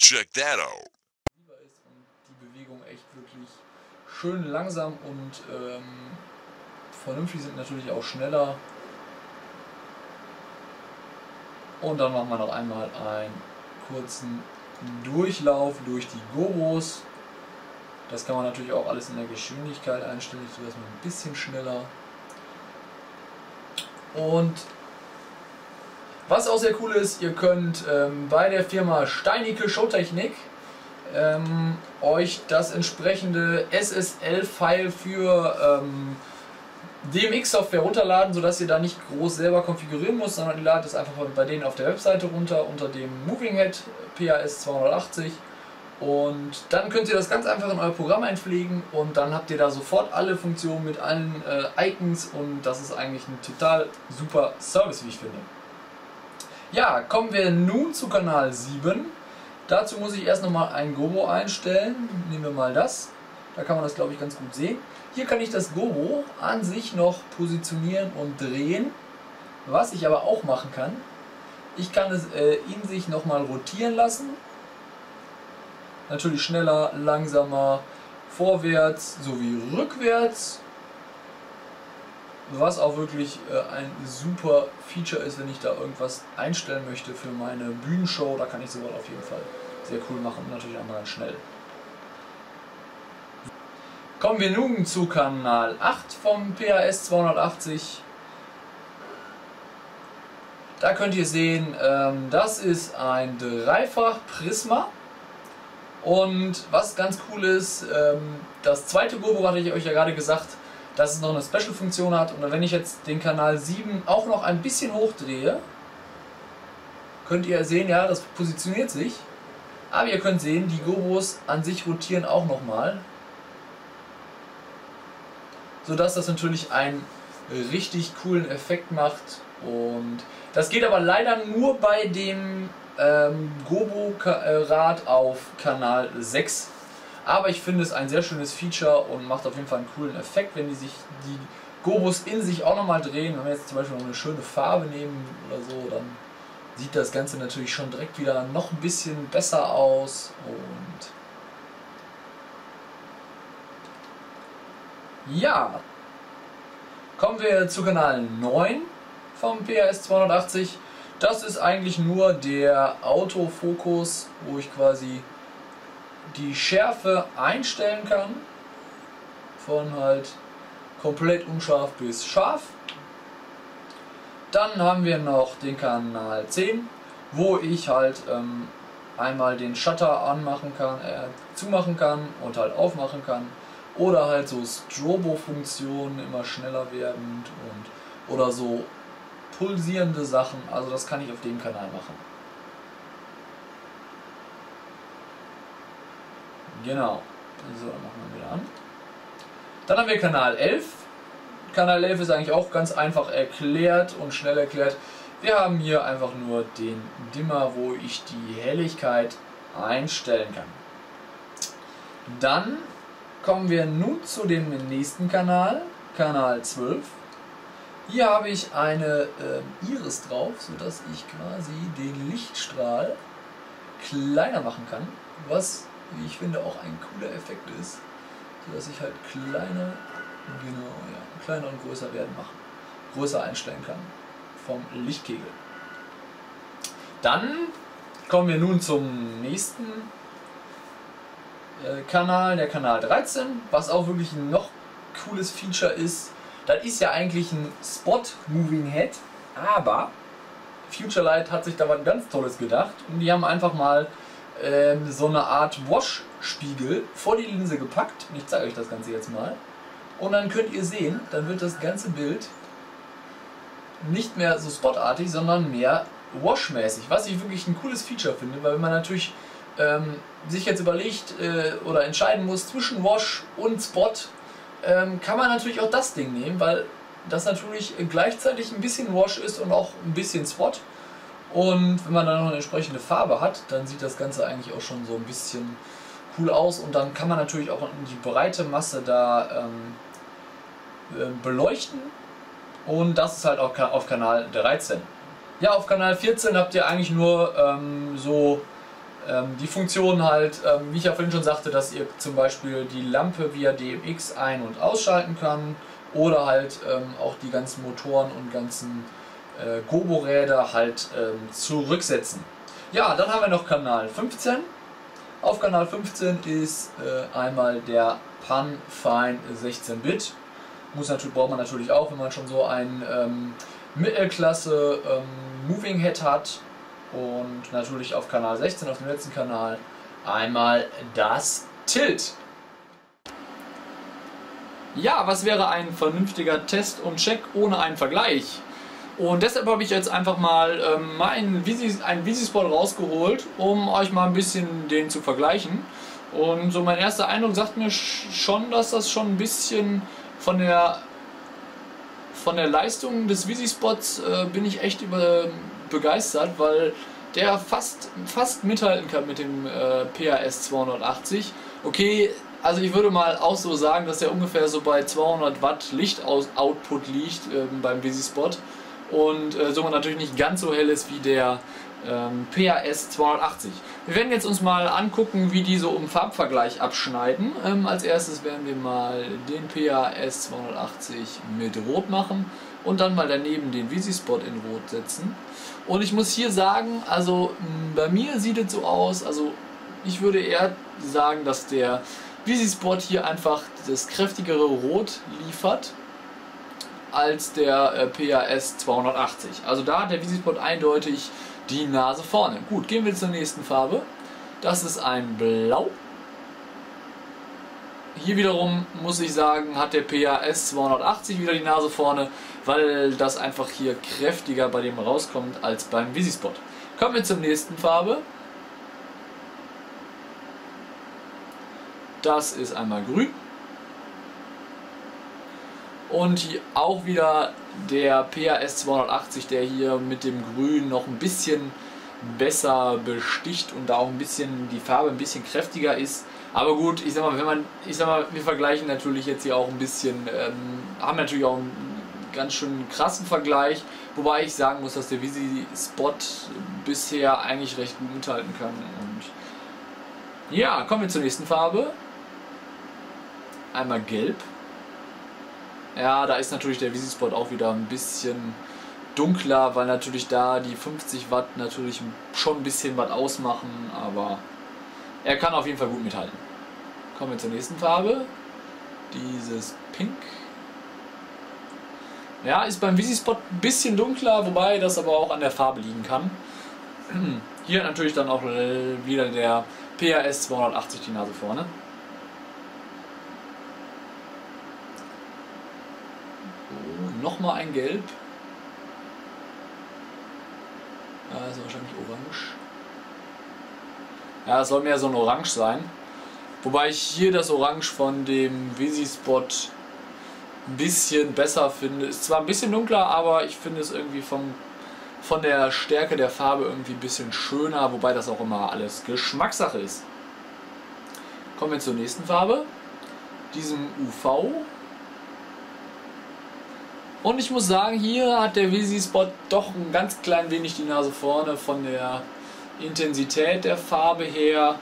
check that out. Ist und die Bewegung echt wirklich schön langsam und vernünftig sind, natürlich auch schneller. Und dann machen wir noch einmal einen kurzen Durchlauf durch die Gobos. Das kann man natürlich auch alles in der Geschwindigkeit einstellen. Ich tue das mal ein bisschen schneller. Und was auch sehr cool ist, ihr könnt bei der Firma Steinicke Showtechnik euch das entsprechende SSL-File für DMX-Software runterladen, sodass ihr da nicht groß selber konfigurieren müsst, sondern ihr ladet es einfach bei denen auf der Webseite runter unter dem Moving Head PAS 280. Und dann könnt ihr das ganz einfach in euer Programm einpflegen und dann habt ihr da sofort alle Funktionen mit allen Icons und das ist eigentlich ein total super Service, wie ich finde. Ja, kommen wir nun zu Kanal 7. Dazu muss ich erst nochmal ein Gobo einstellen. Nehmen wir mal das. Da kann man das, glaube ich, ganz gut sehen. Hier kann ich das Gobo an sich noch positionieren und drehen. Was ich aber auch machen kann, ich kann es in sich nochmal rotieren lassen. Natürlich schneller, langsamer, vorwärts sowie rückwärts. Was auch wirklich ein super Feature ist, wenn ich da irgendwas einstellen möchte für meine Bühnenshow. Da kann ich sowas auf jeden Fall sehr cool machen und natürlich einmal schnell. Kommen wir nun zu Kanal 8 vom PAS 280. Da könnt ihr sehen, das ist ein Dreifach Prisma. Und was ganz cool ist, das zweite Gobo hatte ich euch ja gerade gesagt, dass es noch eine Special-Funktion hat. Und wenn ich jetzt den Kanal 7 auch noch ein bisschen hochdrehe, könnt ihr sehen, ja, das positioniert sich. Aber ihr könnt sehen, die Gobos an sich rotieren auch nochmal. Sodass das natürlich einen richtig coolen Effekt macht. Und das geht aber leider nur bei dem Gobo-Rad auf Kanal 6. Aber ich finde es ein sehr schönes Feature und macht auf jeden Fall einen coolen Effekt, wenn die sich die Gobos in sich auch nochmal drehen. Wenn wir jetzt zum Beispiel noch eine schöne Farbe nehmen oder so, dann sieht das Ganze natürlich schon direkt wieder noch ein bisschen besser aus. Und ja, kommen wir zu Kanal 9 vom PAS 280. Das ist eigentlich nur der Autofokus, wo ich quasi die Schärfe einstellen kann. Von halt komplett unscharf bis scharf. Dann haben wir noch den Kanal 10, wo ich halt einmal den Shutter anmachen kann, zumachen kann und halt aufmachen kann. Oder halt so Strobo-Funktionen, immer schneller werdend und oder so pulsierende Sachen. Also das kann ich auf dem Kanal machen. Genau. So, dann machen wir wieder an. Dann haben wir Kanal 11. Kanal 11 ist eigentlich auch ganz einfach erklärt und schnell erklärt. Wir haben hier einfach nur den Dimmer, wo ich die Helligkeit einstellen kann. Dann kommen wir nun zu dem nächsten Kanal, Kanal 12. Hier habe ich eine Iris drauf, sodass ich quasi den Lichtstrahl kleiner machen kann, was, wie ich finde, auch ein cooler Effekt ist, sodass ich halt kleiner und größer größer einstellen kann vom Lichtkegel. Dann kommen wir nun zum nächsten Kanal, der Kanal 13, was auch wirklich ein noch cooles Feature ist. Das ist ja eigentlich ein Spot Moving Head, aber Futurelight hat sich da was ganz Tolles gedacht und die haben einfach mal so eine Art Wash-Spiegel vor die Linse gepackt. Und ich zeige euch das Ganze jetzt mal. Und dann könnt ihr sehen, dann wird das ganze Bild nicht mehr so spotartig, sondern mehr Wash-mäßig, was ich wirklich ein cooles Feature finde, weil wenn man natürlich sich jetzt überlegt oder entscheiden muss zwischen Wash und Spot, kann man natürlich auch das Ding nehmen, weil das natürlich gleichzeitig ein bisschen Wash ist und auch ein bisschen Spot. Und wenn man dann noch eine entsprechende Farbe hat, dann sieht das Ganze eigentlich auch schon so ein bisschen cool aus. Und dann kann man natürlich auch die breite Masse da beleuchten. Und das ist halt auch auf Kanal 13. Ja, auf Kanal 14 habt ihr eigentlich nur so Die Funktion halt, wie ich ja vorhin schon sagte, dass ihr zum Beispiel die Lampe via DMX ein- und ausschalten kann oder halt auch die ganzen Motoren und ganzen Gobo-Räder halt zurücksetzen. Ja, dann haben wir noch Kanal 15. Auf Kanal 15 ist einmal der Pan-Fine 16-Bit. Braucht man natürlich auch, wenn man schon so ein Mittelklasse Moving Head hat. Und natürlich auf Kanal 16, auf dem letzten Kanal, einmal das Tilt. Ja, was wäre ein vernünftiger Test und Check ohne einen Vergleich? Und deshalb habe ich jetzt einfach mal einen Visispot rausgeholt, um euch mal ein bisschen den zu vergleichen. Und so mein erster Eindruck sagt mir schon, dass das schon ein bisschen von der Leistung des Visispots bin ich echt begeistert, weil der fast mithalten kann mit dem PAS 280. Okay, also ich würde mal auch so sagen, dass er ungefähr so bei 200 Watt Lichtoutput liegt beim Visispot und somit natürlich nicht ganz so hell ist wie der PAS 280. Wir werden jetzt uns mal angucken, wie die so im Farbvergleich abschneiden. Als erstes werden wir mal den PAS 280 mit Rot machen und dann mal daneben den Visispot in Rot setzen. Und ich muss hier sagen, also bei mir sieht es so aus, also ich würde eher sagen, dass der Visispot hier einfach das kräftigere Rot liefert als der PAS 280. Also da hat der Visispot eindeutig die Nase vorne. Gut, gehen wir zur nächsten Farbe. Das ist ein Blau. Hier wiederum muss ich sagen, hat der PAS 280 wieder die Nase vorne, weil das einfach hier kräftiger bei dem rauskommt als beim Visispot. Kommen wir zur nächsten Farbe. Das ist einmal grün. Und hier auch wieder der PAS 280, der hier mit dem Grün noch ein bisschen besser besticht und da auch ein bisschen die Farbe ein bisschen kräftiger ist. Aber gut, ich sag mal, wir vergleichen natürlich jetzt hier auch ein bisschen, haben natürlich auch einen ganz schön krassen Vergleich, wobei ich sagen muss, dass der Visispot bisher eigentlich recht gut mithalten kann. Und ja, kommen wir zur nächsten Farbe. Einmal gelb. Ja, da ist natürlich der Visispot auch wieder ein bisschen dunkler, weil natürlich da die 50 Watt natürlich schon ein bisschen was ausmachen, aber er kann auf jeden Fall gut mithalten. Kommen wir zur nächsten Farbe. Dieses Pink. Ja, ist beim Visispot ein bisschen dunkler, wobei das aber auch an der Farbe liegen kann. Hier natürlich dann auch wieder der PAS 280 die Nase vorne. Nochmal ein Gelb. Also wahrscheinlich orange. Ja, es soll mehr so ein Orange sein. Wobei ich hier das Orange von dem Visispot ein bisschen besser finde. Ist zwar ein bisschen dunkler, aber ich finde es irgendwie von der Stärke der Farbe irgendwie ein bisschen schöner, wobei das auch immer alles Geschmackssache ist. Kommen wir zur nächsten Farbe, diesem UV. Und ich muss sagen, hier hat der Visispot doch ein ganz klein wenig die Nase vorne von der Intensität der Farbe her.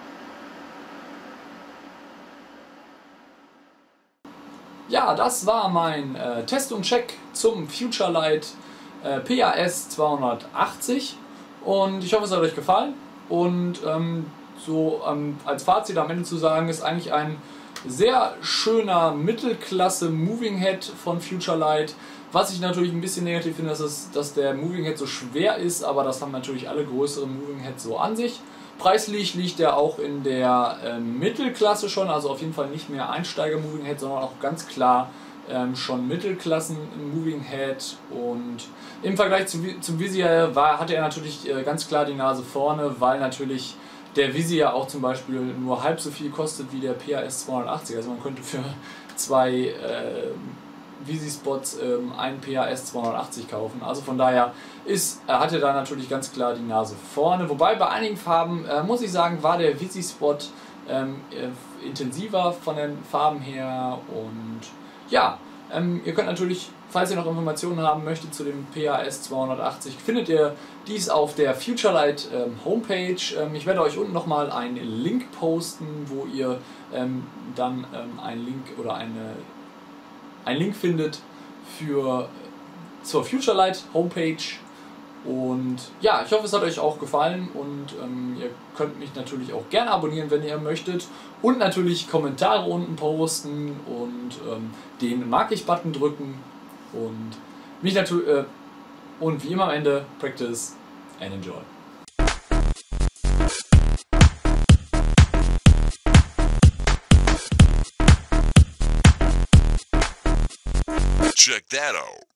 Ja, das war mein Test und Check zum Futurelight PAS 280 und ich hoffe, es hat euch gefallen. Und als Fazit am Ende zu sagen, ist eigentlich ein sehr schöner Mittelklasse Moving Head von Futurelight. Was ich natürlich ein bisschen negativ finde, dass der Moving Head so schwer ist, aber das haben natürlich alle größeren Moving Heads so an sich. Preislich liegt er auch in der Mittelklasse schon, also auf jeden Fall nicht mehr Einsteiger Moving Head, sondern auch ganz klar schon Mittelklassen Moving Head. Und im Vergleich zum Visier hatte er natürlich ganz klar die Nase vorne, weil natürlich der Visier auch zum Beispiel nur halb so viel kostet wie der PAS 280. Also man könnte für zwei Visispots einen PAS 280 kaufen. Also von daher hat er da natürlich ganz klar die Nase vorne. Wobei bei einigen Farben, muss ich sagen, war der Visispot intensiver von den Farben her. Und ja, ihr könnt natürlich falls ihr noch Informationen haben möchtet zu dem PAS 280, findet ihr dies auf der FutureLight Homepage. Ich werde euch unten nochmal einen Link posten, wo ihr dann einen Link oder einen Link findet zur FutureLight Homepage. Und ja, ich hoffe, es hat euch auch gefallen und ihr könnt mich natürlich auch gerne abonnieren, wenn ihr möchtet, und natürlich Kommentare unten posten und den Mag ich-Button drücken und mich natürlich und wie immer am Ende, practice and enjoy. Check that out.